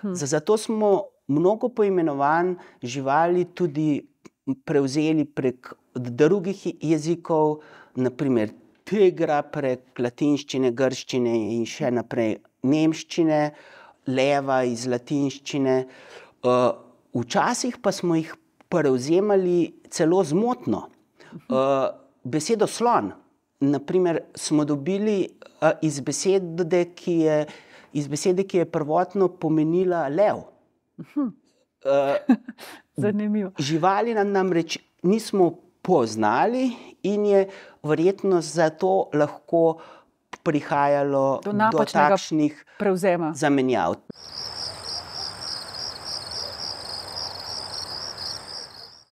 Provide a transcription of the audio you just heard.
Zato smo mnogo poimenovanj živali tudi prevzeli prek drugih jezikov, naprimer tigra prek latinščine, grščine in še naprej nemščine, leva iz latinščine. Včasih pa smo jih prevzemali celo zmotno. Besedo slon, naprimer, smo dobili iz besede, ki je prvotno pomenila lev. Zanimivo. Živali namreč nismo poznali in je verjetno zato lahko prihajalo do takšnih prevzema. zamenjav.